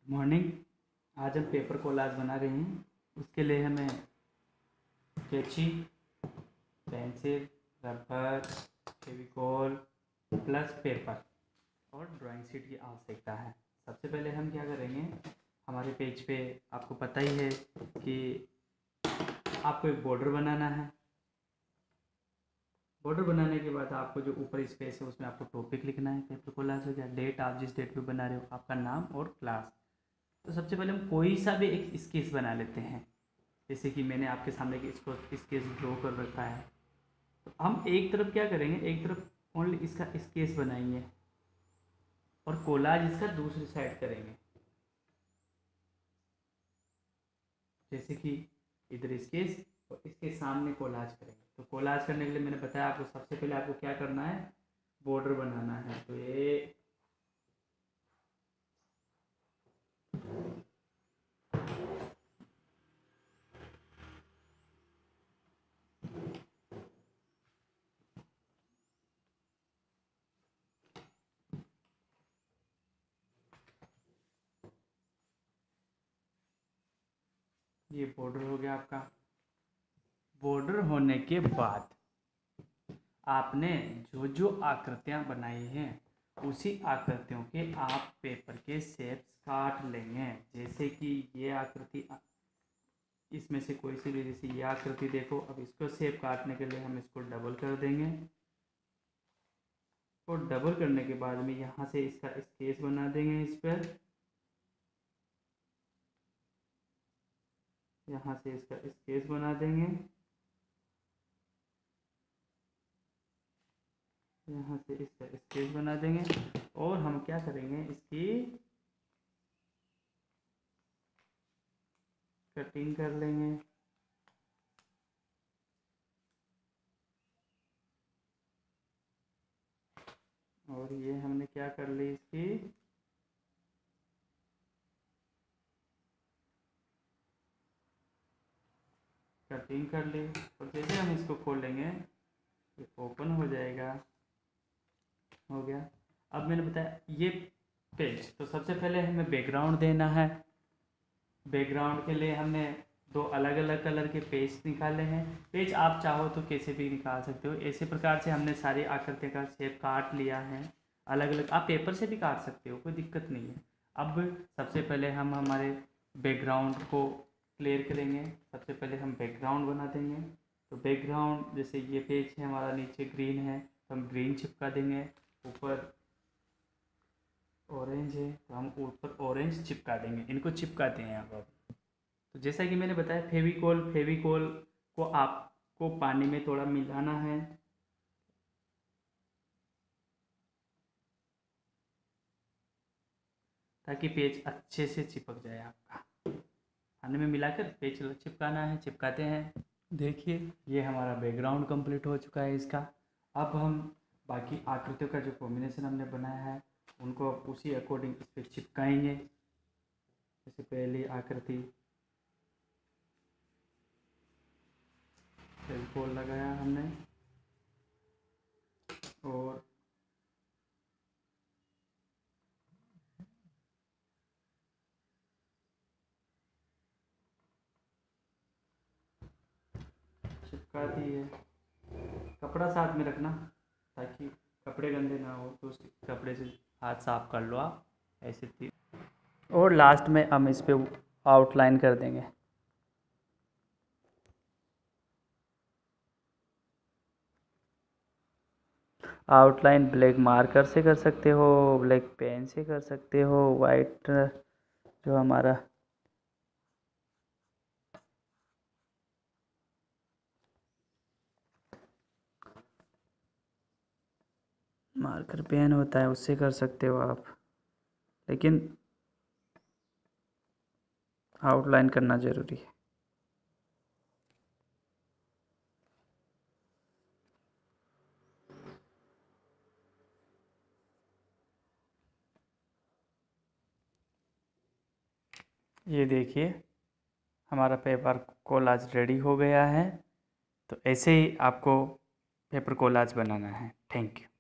Morning. आज हम paper collage बना रहे हैं। उसके लिए हमें कैंची, pencil, rubber, Fevicol plus paper और ड्राइंग शीट की आवश्यकता है। सबसे पहले हम क्या करेंगे, हमारे पेज पे आपको पता ही है कि आपको एक बॉर्डर बनाना है। बॉर्डर बनाने के बाद आपको जो ऊपर स्पेस है उसमें आपको टॉपिक लिखना है। पेपर कोलाज हो गया, डेट, आप जिस डेट पे बना रहे हो, आपका नाम और क्लास। तो सबसे पहले हम कोई सा भी एक स्केच बना लेते हैं। जैसे कि मैंने आपके सामने इसको स्केच ड्रॉ कर रखा है। तो हम एक तरफ क्या करेंगे, एक तरफ ओनली इसका स्केच बनाएंगे और कोलाज इसका दूसरी साइड करेंगे। जैसे कि इधर स्केच और इसके सामने कोलाज करेंगे। तो कोलाज करने के लिए मैंने बताया आपको, सबसे पहले आपको क्या करना है, बॉर्डर बनाना है। तो ये बॉर्डर हो गया आपका। बॉर्डर होने के बाद आपने जो जो आकृतियाँ बनाई हैं उसी आकृतियों के आप पेपर के शेप्स काट लेंगे। जैसे कि ये आकृति, इसमें से कोई सी भी, जैसे ये आकृति देखो। अब इसको शेप काटने के लिए हम इसको डबल कर देंगे और डबल करने के बाद में यहाँ से इसका स्केच बना देंगे। इस पर यहाँ से इसका स्केच बना देंगे, यहाँ से इसका स्केच बना देंगे और हम क्या करेंगे, इसकी कटिंग कर लेंगे। और ये हमने क्या कर ली, इसकी कटिंग कर ली। और जैसे हम इसको खोलेंगे ये ओपन हो जाएगा। हो गया। अब मैंने बताया ये पेज, तो सबसे पहले हमें बैकग्राउंड देना है। बैकग्राउंड के लिए हमने दो अलग अलग कलर के पेज निकाले हैं। पेज आप चाहो तो कैसे भी निकाल सकते हो। ऐसे प्रकार से हमने सारी आकृति का शेप काट लिया है। अलग अलग आप पेपर से भी काट सकते हो, कोई दिक्कत नहीं है। अब सबसे पहले हम हमारे बैकग्राउंड को क्लियर करेंगे। सबसे पहले हम बैकग्राउंड बना देंगे। तो बैकग्राउंड, जैसे ये पेज है हमारा, नीचे ग्रीन है तो हम ग्रीन चिपका देंगे। ऊपर ऑरेंज है तो हम ऊपर ऑरेंज चिपका देंगे। इनको चिपकाते हैं अब। तो जैसा कि मैंने बताया, फेविकोल को आपको पानी में थोड़ा मिलाना है ताकि पेज अच्छे से चिपक जाए आपका। पानी में मिलाकर पेज चिपकाना है, चिपकाते हैं। देखिए ये हमारा बैकग्राउंड कंप्लीट हो चुका है इसका। अब हम बाकी आकृतियों का जो कॉम्बिनेशन हमने बनाया है उनको उसी अकॉर्डिंग इस पर चिपकाएंगे। जैसे पहली आकृति फेविकोल लगाया हमने और चिपका दी है। कपड़ा साथ में रखना ताकि कपड़े गंदे ना हो, तो उस कपड़े से हाथ साफ कर लो आप, ऐसे थी। और लास्ट में हम इस पे आउटलाइन कर देंगे। आउटलाइन ब्लैक मार्कर से कर सकते हो, ब्लैक पेन से कर सकते हो, वाइट जो हमारा मार्कर पेन होता है उससे कर सकते हो आप, लेकिन आउटलाइन करना ज़रूरी है। ये देखिए हमारा पेपर कोलाज रेडी हो गया है। तो ऐसे ही आपको पेपर कोलाज बनाना है। Thank you.